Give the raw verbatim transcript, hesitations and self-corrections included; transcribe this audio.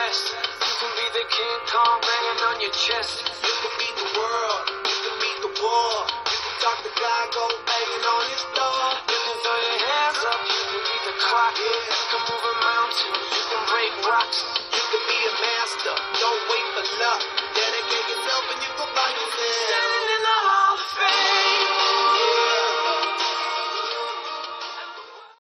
best. You can be the King Kong banging on your chest. You can beat the world, you can beat the war. You can talk to God, go banging on his door. You can throw your hands up, you can beat the clock. Yeah. You can move a mountain, you can break rocks. You can be a master, don't wait for luck. Dedicate yourself and you can find yourself. Standing in the Hall of Fame.